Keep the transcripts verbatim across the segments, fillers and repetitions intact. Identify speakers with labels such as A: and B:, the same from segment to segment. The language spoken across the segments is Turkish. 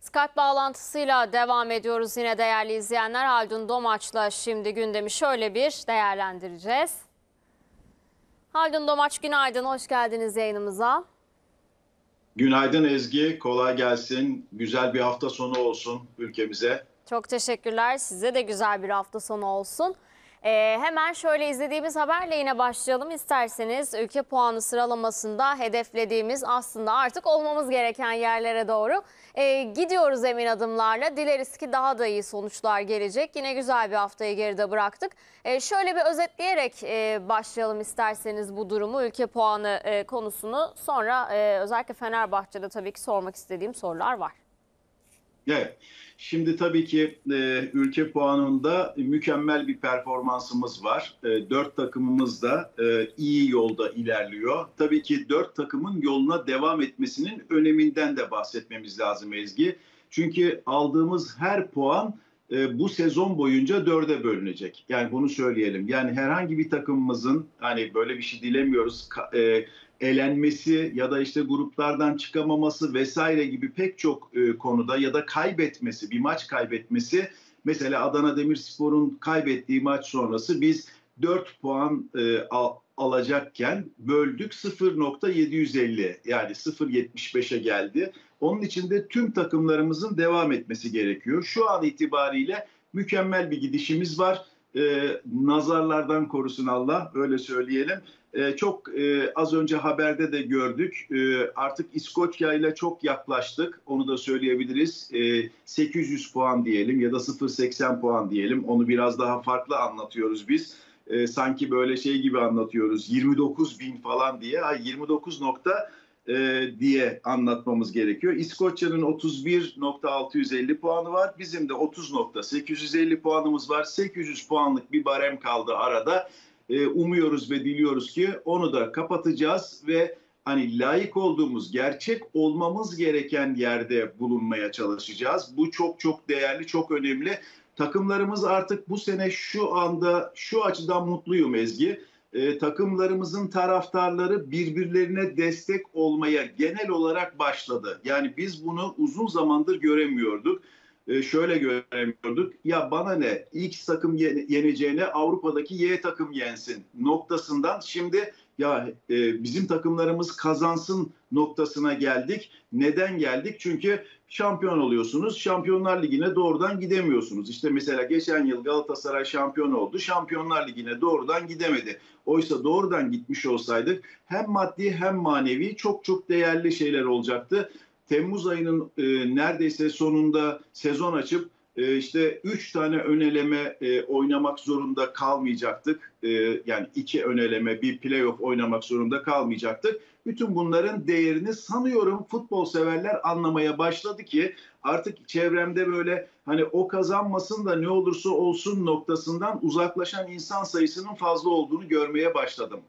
A: Skype bağlantısıyla devam ediyoruz yine değerli izleyenler. Haldun Domaç'la şimdi gündemi şöyle bir değerlendireceğiz. Haldun Domaç, günaydın, hoş geldiniz yayınımıza.
B: Günaydın Ezgi, kolay gelsin. Güzel bir hafta sonu olsun ülkemize.
A: Çok teşekkürler, size de güzel bir hafta sonu olsun. Ee, hemen şöyle izlediğimiz haberle yine başlayalım isterseniz. Ülke puanı sıralamasında hedeflediğimiz, aslında artık olmamız gereken yerlere doğru e, gidiyoruz emin adımlarla. Dileriz ki daha da iyi sonuçlar gelecek. Yine güzel bir haftayı geride bıraktık. E, şöyle bir özetleyerek e, başlayalım isterseniz bu durumu, ülke puanı e, konusunu. Sonra e, özellikle Fenerbahçe'de tabii ki sormak istediğim sorular var.
B: Evet, şimdi tabii ki e, ülke puanında mükemmel bir performansımız var. E, dört takımımız da e, iyi yolda ilerliyor. Tabii ki dört takımın yoluna devam etmesinin öneminden de bahsetmemiz lazım Ezgi. Çünkü aldığımız her puan e, bu sezon boyunca dörde bölünecek. Yani bunu söyleyelim. Yani herhangi bir takımımızın, hani böyle bir şey dilemiyoruz, e, elenmesi ya da işte gruplardan çıkamaması vesaire gibi pek çok e, konuda ya da kaybetmesi, bir maç kaybetmesi, mesela Adana Demirspor'un kaybettiği maç sonrası biz dört puan e, al, alacakken böldük sıfır nokta yedi yüz elli, yani sıfır nokta yetmiş beşe geldi. Onun için de tüm takımlarımızın devam etmesi gerekiyor. Şu an itibariyle mükemmel bir gidişimiz var. E, nazarlardan korusun Allah, öyle söyleyelim. E, çok e, az önce haberde de gördük. E, artık İskoçya ile çok yaklaştık. Onu da söyleyebiliriz. E, sekiz yüz puan diyelim ya da sıfır nokta seksen puan diyelim. Onu biraz daha farklı anlatıyoruz biz. E, sanki böyle şey gibi anlatıyoruz. yirmi dokuz bin falan diye. Ay, yirmi dokuz nokta e, diye anlatmamız gerekiyor. İskoçya'nın otuz bir nokta altı yüz elli puanı var. Bizim de otuz nokta sekiz yüz elli puanımız var. sekiz yüz puanlık bir barem kaldı arada. Umuyoruz ve diliyoruz ki onu da kapatacağız ve hani layık olduğumuz, gerçek olmamız gereken yerde bulunmaya çalışacağız. Bu çok çok değerli, çok önemli. Takımlarımız artık bu sene şu anda şu açıdan mutluyum Ezgi. Ee, takımlarımızın taraftarları birbirlerine destek olmaya genel olarak başladı. Yani biz bunu uzun zamandır göremiyorduk. Ee, şöyle göremiyorduk. Ya bana ne, X takım yeneceğine Avrupa'daki Y takım yensin noktasından şimdi ya e, bizim takımlarımız kazansın noktasına geldik. Neden geldik? Çünkü şampiyon oluyorsunuz. Şampiyonlar Ligi'ne doğrudan gidemiyorsunuz. İşte mesela geçen yıl Galatasaray şampiyon oldu. Şampiyonlar Ligi'ne doğrudan gidemedi. Oysa doğrudan gitmiş olsaydık hem maddi hem manevi çok çok değerli şeyler olacaktı. Temmuz ayının e, neredeyse sonunda sezon açıp e, işte üç tane ön eleme e, oynamak zorunda kalmayacaktık. E, yani iki ön eleme, bir playoff oynamak zorunda kalmayacaktık. Bütün bunların değerini sanıyorum futbol severler anlamaya başladı ki artık çevremde böyle hani o kazanmasın da ne olursa olsun noktasından uzaklaşan insan sayısının fazla olduğunu görmeye başladım.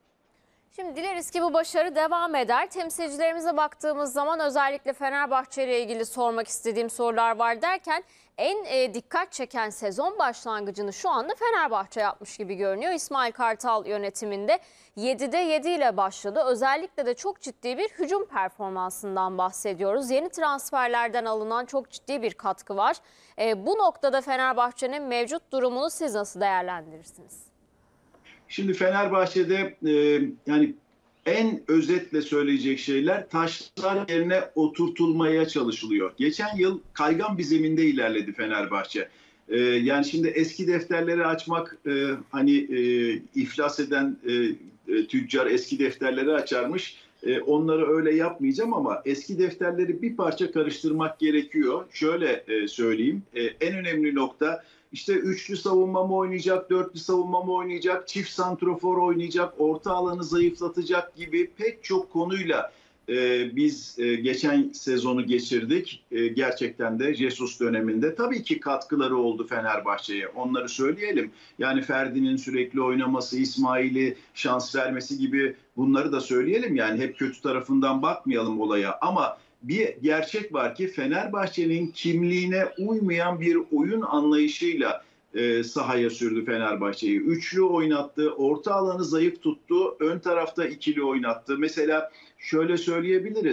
A: Şimdi dileriz ki bu başarı devam eder. Temsilcilerimize baktığımız zaman özellikle Fenerbahçe ile ilgili sormak istediğim sorular var derken en e, dikkat çeken sezon başlangıcını şu anda Fenerbahçe yapmış gibi görünüyor. İsmail Kartal yönetiminde yedide yedi ile başladı. Özellikle de çok ciddi bir hücum performansından bahsediyoruz. Yeni transferlerden alınan çok ciddi bir katkı var. E, bu noktada Fenerbahçe'nin mevcut durumunu siz nasıl değerlendirirsiniz?
B: Şimdi Fenerbahçe'de e, yani en özetle söyleyecek şeyler taşlar yerine oturtulmaya çalışılıyor. Geçen yıl kaygan bir zeminde ilerledi Fenerbahçe. E, yani şimdi eski defterleri açmak e, hani e, iflas eden e, e, tüccar eski defterleri açarmış. E, onları öyle yapmayacağım ama eski defterleri bir parça karıştırmak gerekiyor. Şöyle e, söyleyeyim. E, en önemli nokta, İşte üçlü savunma mı oynayacak, dörtlü savunma mı oynayacak, çift santrofor oynayacak, orta alanı zayıflatacak gibi pek çok konuyla e, biz e, geçen sezonu geçirdik. E, gerçekten de Jesus döneminde tabii ki katkıları oldu Fenerbahçe'ye. Onları söyleyelim. Yani Ferdi'nin sürekli oynaması, İsmail'i şans vermesi gibi bunları da söyleyelim. Yani hep kötü tarafından bakmayalım olaya ama bir gerçek var ki Fenerbahçe'nin kimliğine uymayan bir oyun anlayışıyla e, sahaya sürdü Fenerbahçe'yi. Üçlü oynattı, orta alanı zayıf tuttu, ön tarafta ikili oynattı. Mesela şöyle söyleyebiliriz.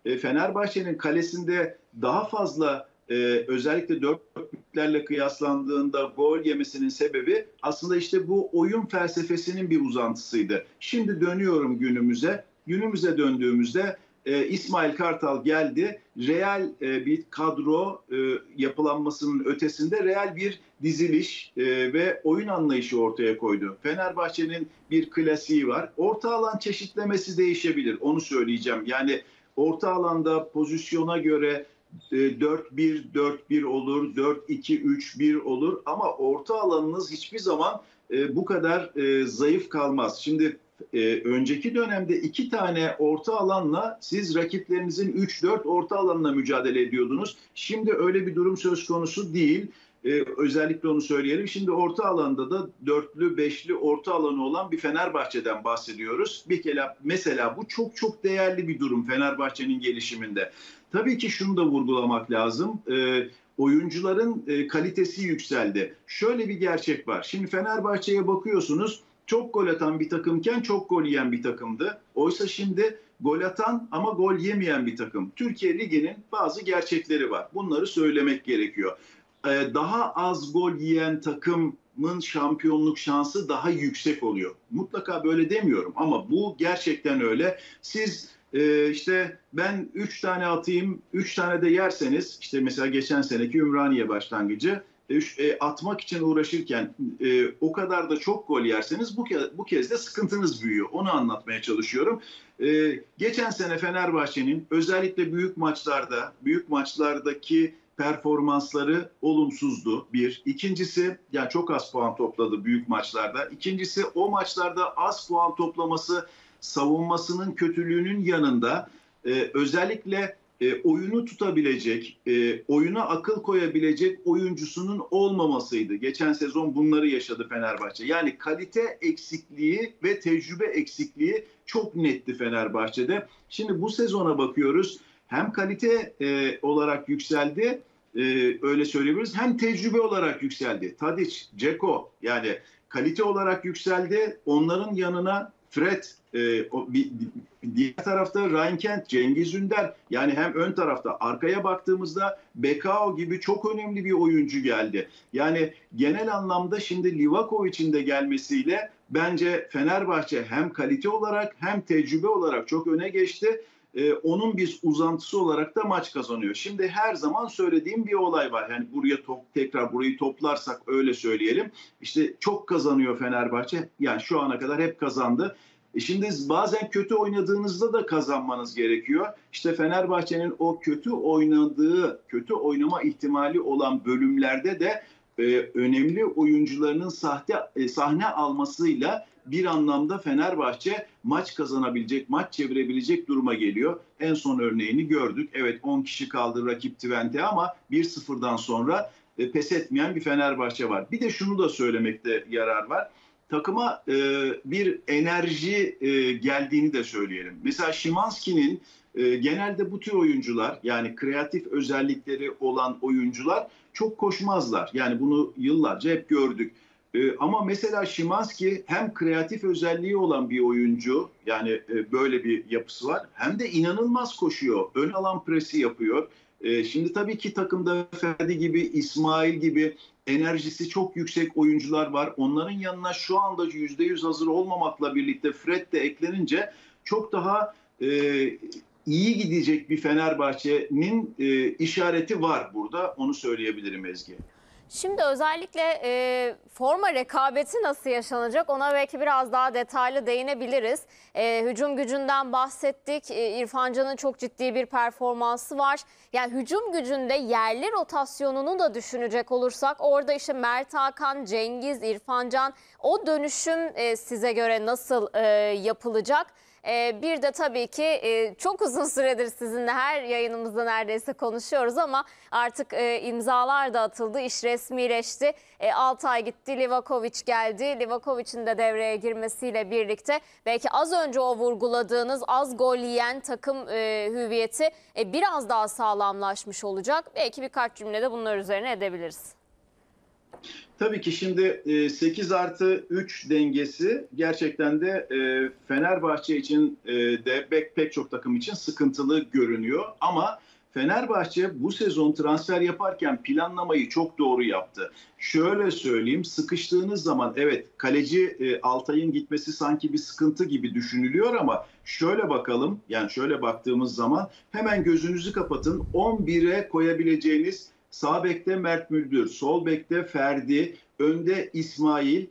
B: e, Fenerbahçe'nin kalesinde daha fazla e, özellikle dörtlüklerle kıyaslandığında gol yemesinin sebebi aslında işte bu oyun felsefesinin bir uzantısıydı. Şimdi dönüyorum günümüze. Günümüze döndüğümüzde e, İsmail Kartal geldi. Real e, bir kadro e, yapılanmasının ötesinde real bir diziliş e, ve oyun anlayışı ortaya koydu. Fenerbahçe'nin bir klasiği var. Orta alan çeşitlemesi değişebilir. Onu söyleyeceğim. Yani orta alanda pozisyona göre dört bir dört bir olur, dört iki üç bir olur ama orta alanınız hiçbir zaman e, bu kadar e, zayıf kalmaz. Şimdi e, önceki dönemde iki tane orta alanla siz rakiplerinizin üç dört orta alanla mücadele ediyordunuz. Şimdi öyle bir durum söz konusu değil. Ee, özellikle onu söyleyelim. Şimdi orta alanda da dörtlü, beşli orta alanı olan bir Fenerbahçe'den bahsediyoruz. Bir kere mesela bu çok çok değerli bir durum Fenerbahçe'nin gelişiminde. Tabii ki şunu da vurgulamak lazım. Ee, oyuncuların e, kalitesi yükseldi. Şöyle bir gerçek var. Şimdi Fenerbahçe'ye bakıyorsunuz. Çok gol atan bir takımken çok gol yiyen bir takımdı. Oysa şimdi gol atan ama gol yemeyen bir takım. Türkiye Ligi'nin bazı gerçekleri var. Bunları söylemek gerekiyor. Daha az gol yiyen takımın şampiyonluk şansı daha yüksek oluyor. Mutlaka böyle demiyorum ama bu gerçekten öyle. Siz e, işte ben üç tane atayım, üç tane de yerseniz işte mesela geçen seneki Ümraniye başlangıcı e, atmak için uğraşırken e, o kadar da çok gol yerseniz bu kez, bu kez de sıkıntınız büyüyor. Onu anlatmaya çalışıyorum. E, geçen sene Fenerbahçe'nin özellikle büyük maçlarda, büyük maçlardaki performansları olumsuzdu bir. İkincisi yani çok az puan topladı büyük maçlarda. İkincisi o maçlarda az puan toplaması savunmasının kötülüğünün yanında e, özellikle e, oyunu tutabilecek, e, oyuna akıl koyabilecek oyuncusunun olmamasıydı. Geçen sezon bunları yaşadı Fenerbahçe. Yani kalite eksikliği ve tecrübe eksikliği çok netti Fenerbahçe'de. Şimdi bu sezona bakıyoruz. Hem kalite e, olarak yükseldi, e, öyle söyleyebiliriz, hem tecrübe olarak yükseldi. Tadic, Dzeko yani kalite olarak yükseldi. Onların yanına Fred, e, o, bir, diğer tarafta Ryan Kent, Cengiz Ünder yani hem ön tarafta arkaya baktığımızda Bekao gibi çok önemli bir oyuncu geldi. Yani genel anlamda şimdi Livakovic'in de gelmesiyle bence Fenerbahçe hem kalite olarak hem tecrübe olarak çok öne geçti. Ee, onun bir uzantısı olarak da maç kazanıyor. Şimdi her zaman söylediğim bir olay var. Yani buraya top, tekrar burayı toplarsak öyle söyleyelim. İşte çok kazanıyor Fenerbahçe. Yani şu ana kadar hep kazandı. E şimdi bazen kötü oynadığınızda da kazanmanız gerekiyor. İşte Fenerbahçe'nin o kötü oynadığı, kötü oynama ihtimali olan bölümlerde de e, önemli oyuncularının sahte e, sahne almasıyla bir anlamda Fenerbahçe maç kazanabilecek, maç çevirebilecek duruma geliyor. En son örneğini gördük. Evet on kişi kaldı rakip Twente ama bir sıfırdan sonra e, pes etmeyen bir Fenerbahçe var. Bir de şunu da söylemekte yarar var. Takıma e, bir enerji e, geldiğini de söyleyelim. Mesela Szymański'nin e, genelde bu tür oyuncular yani kreatif özellikleri olan oyuncular çok koşmazlar. Yani bunu yıllarca hep gördük. Ee, ama mesela Szymański hem kreatif özelliği olan bir oyuncu yani e, böyle bir yapısı var hem de inanılmaz koşuyor. Ön alan presi yapıyor. E, şimdi tabii ki takımda Ferdi gibi, İsmail gibi enerjisi çok yüksek oyuncular var. Onların yanına şu anda yüzde yüz hazır olmamakla birlikte Fred de eklenince çok daha e, iyi gidecek bir Fenerbahçe'nin e, işareti var burada. Onu söyleyebilirim Ezgi.
A: Şimdi özellikle e, forma rekabeti nasıl yaşanacak ona belki biraz daha detaylı değinebiliriz. E, hücum gücünden bahsettik. E, İrfan Can'ın çok ciddi bir performansı var. Yani hücum gücünde yerli rotasyonunu da düşünecek olursak orada işte Mert Hakan, Cengiz, İrfan Can o dönüşüm e, size göre nasıl e, yapılacak? Bir de tabii ki çok uzun süredir sizinle her yayınımızda neredeyse konuşuyoruz ama artık imzalar da atıldı, iş resmileşti. altı ay gitti, Livakovic geldi. Livakovic'in de devreye girmesiyle birlikte belki az önce o vurguladığınız az gol yiyen takım hüviyeti biraz daha sağlamlaşmış olacak. Belki birkaç cümlede bunlar üzerine edebiliriz.
B: Tabii ki şimdi e, sekiz artı üç dengesi gerçekten de e, Fenerbahçe için e, de pek, pek çok takım için sıkıntılı görünüyor. Ama Fenerbahçe bu sezon transfer yaparken planlamayı çok doğru yaptı. Şöyle söyleyeyim, sıkıştığınız zaman evet kaleci e, Altay'ın gitmesi sanki bir sıkıntı gibi düşünülüyor ama şöyle bakalım, yani şöyle baktığımız zaman hemen gözünüzü kapatın, on bire koyabileceğiniz sağ bekte Mert Müldür, sol bekte Ferdi, önde İsmail,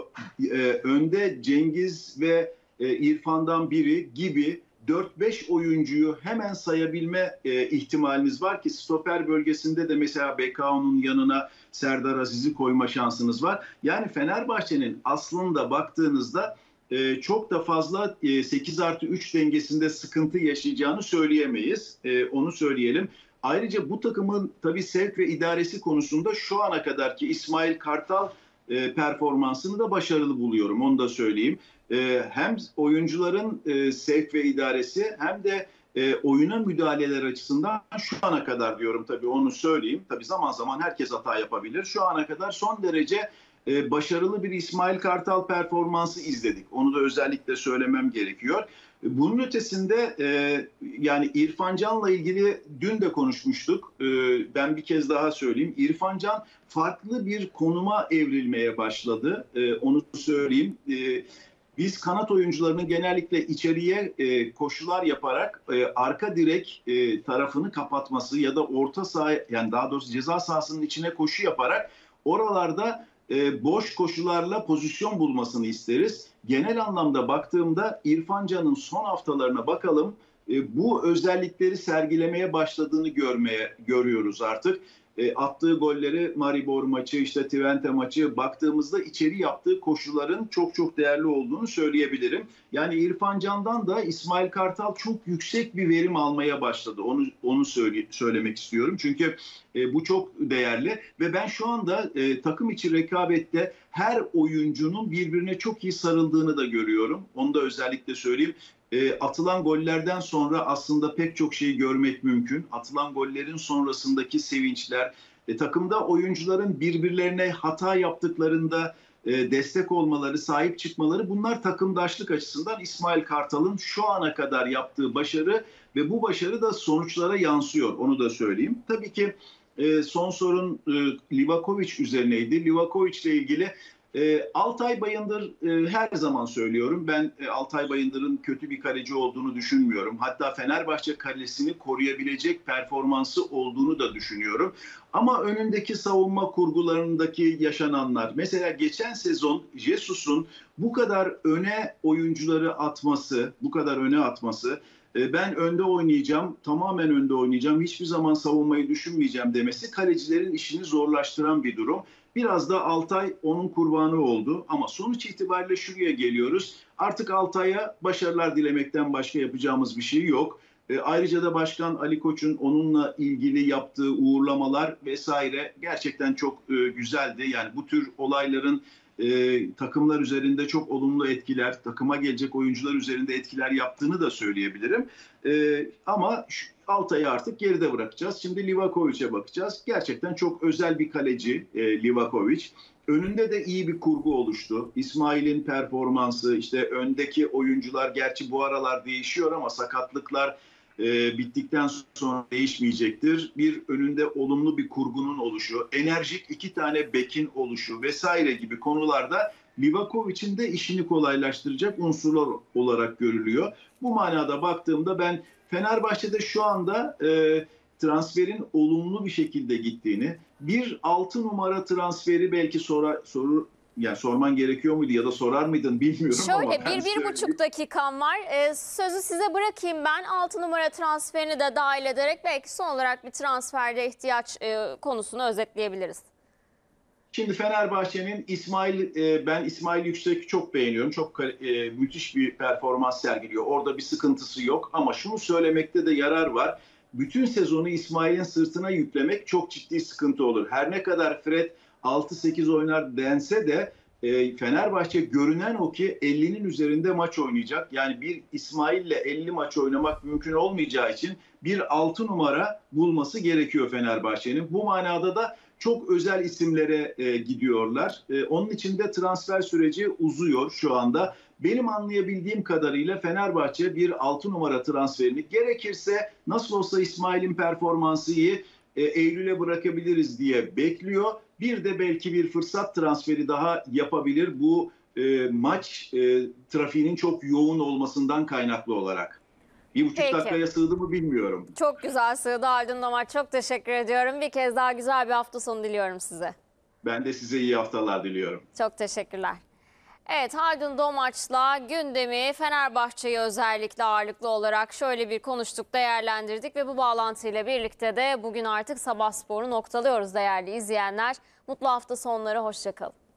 B: e, önde Cengiz ve e, İrfan'dan biri gibi dört beş oyuncuyu hemen sayabilme e, ihtimaliniz var ki stoper bölgesinde de mesela B K O'nun yanına Serdar Aziz'i koyma şansınız var. Yani Fenerbahçe'nin aslında baktığınızda e, çok da fazla e, sekiz artı üç dengesinde sıkıntı yaşayacağını söyleyemeyiz. E, onu söyleyelim. Ayrıca bu takımın tabii sevk ve idaresi konusunda şu ana kadarki İsmail Kartal e, performansını da başarılı buluyorum. Onu da söyleyeyim. E, hem oyuncuların e, sevk ve idaresi hem de e, oyuna müdahaleler açısından şu ana kadar diyorum, tabii onu söyleyeyim. Tabii zaman zaman herkes hata yapabilir. Şu ana kadar son derece e, başarılı bir İsmail Kartal performansı izledik. Onu da özellikle söylemem gerekiyor. Bunun ötesinde e, yani İrfan Can'la ilgili dün de konuşmuştuk. E, ben bir kez daha söyleyeyim. İrfan Can farklı bir konuma evrilmeye başladı. E, onu söyleyeyim. E, biz kanat oyuncularının genellikle içeriye e, koşular yaparak e, arka direk e, tarafını kapatması ya da orta saha, yani daha doğrusu ceza sahasının içine koşu yaparak oralarda e, boş koşularla pozisyon bulmasını isteriz. Genel anlamda baktığımda İrfan Can'ın son haftalarına bakalım. E, bu özellikleri sergilemeye başladığını görmeye görüyoruz artık. E, attığı golleri, Maribor maçı, işte Twente maçı baktığımızda içeri yaptığı koşuların çok çok değerli olduğunu söyleyebilirim. Yani İrfan Can'dan da İsmail Kartal çok yüksek bir verim almaya başladı. Onu onu söyle, söylemek istiyorum. Çünkü e, bu çok değerli ve ben şu anda e, takım içi rekabette her oyuncunun birbirine çok iyi sarıldığını da görüyorum. Onu da özellikle söyleyeyim. E, atılan gollerden sonra aslında pek çok şeyi görmek mümkün. Atılan gollerin sonrasındaki sevinçler, e, takımda oyuncuların birbirlerine hata yaptıklarında e, destek olmaları, sahip çıkmaları, bunlar takımdaşlık açısından İsmail Kartal'ın şu ana kadar yaptığı başarı ve bu başarı da sonuçlara yansıyor. Onu da söyleyeyim. Tabii ki e, son sorun e, Livakovic üzerineydi. Livakovic ile ilgili E, Altay Bayındır, e, her zaman söylüyorum, ben e, Altay Bayındır'ın kötü bir kaleci olduğunu düşünmüyorum. Hatta Fenerbahçe kalesini koruyabilecek performansı olduğunu da düşünüyorum. Ama önündeki savunma kurgularındaki yaşananlar, mesela geçen sezon Jesus'un bu kadar öne oyuncuları atması, bu kadar öne atması, e, ben önde oynayacağım, tamamen önde oynayacağım, hiçbir zaman savunmayı düşünmeyeceğim demesi kalecilerin işini zorlaştıran bir durum. Biraz da Altay onun kurbanı oldu ama sonuç itibariyle şuraya geliyoruz. Artık Altay'a başarılar dilemekten başka yapacağımız bir şey yok. E, ayrıca da Başkan Ali Koç'un onunla ilgili yaptığı uğurlamalar vesaire gerçekten çok e, güzeldi. Yani bu tür olayların e, takımlar üzerinde çok olumlu etkiler, takıma gelecek oyuncular üzerinde etkiler yaptığını da söyleyebilirim. E, ama Altay'ı artık geride bırakacağız. Şimdi Livakovic'e bakacağız. Gerçekten çok özel bir kaleci e, Livakovic. Önünde de iyi bir kurgu oluştu. İsmail'in performansı, işte öndeki oyuncular, gerçi bu aralar değişiyor ama sakatlıklar e, bittikten sonra değişmeyecektir. Bir önünde olumlu bir kurgunun oluşu, enerjik iki tane bekin oluşu vesaire gibi konularda Livakovic'in de işini kolaylaştıracak unsurlar olarak görülüyor. Bu manada baktığımda ben Fenerbahçe'de şu anda e, transferin olumlu bir şekilde gittiğini, bir altı numara transferi belki sonra soru yani sorman gerekiyor muydu ya da sorar mıydın bilmiyorum.
A: Şöyle
B: ama
A: bir, bir buçuk dakikam var. Ee, sözü size bırakayım ben. altı numara transferini de dahil ederek belki son olarak bir transferde ihtiyaç e, konusunu özetleyebiliriz.
B: Şimdi Fenerbahçe'nin İsmail, e, ben İsmail Yüksek'i çok beğeniyorum. Çok e, müthiş bir performans sergiliyor. Orada bir sıkıntısı yok ama şunu söylemekte de yarar var. Bütün sezonu İsmail'in sırtına yüklemek çok ciddi sıkıntı olur. Her ne kadar Fred altı sekiz oynar dense de e, Fenerbahçe görünen o ki ellinin üzerinde maç oynayacak. Yani bir İsmail'le elli maç oynamak mümkün olmayacağı için bir altı numara bulması gerekiyor Fenerbahçe'nin. Bu manada da çok özel isimlere e, gidiyorlar. E, onun için de transfer süreci uzuyor şu anda. Benim anlayabildiğim kadarıyla Fenerbahçe bir altı numara transferini gerekirse nasıl olsa İsmail'in performansı iyi, e, Eylül'e bırakabiliriz diye bekliyor. Bir de belki bir fırsat transferi daha yapabilir bu e, maç e, trafiğinin çok yoğun olmasından kaynaklı olarak. Bir buçuk
A: Peki.
B: dakikaya sığdı mı bilmiyorum.
A: Çok güzel sığdı Haldun Domaç. Çok teşekkür ediyorum. Bir kez daha güzel bir hafta sonu diliyorum size.
B: Ben de size iyi haftalar diliyorum.
A: Çok teşekkürler. Evet, Haldun Domaç'la gündemi, Fenerbahçe'yi özellikle ağırlıklı olarak şöyle bir konuştuk, değerlendirdik ve bu bağlantıyla birlikte de bugün artık Sabah Spor'u noktalıyoruz değerli izleyenler. Mutlu hafta sonları, hoşça kalın.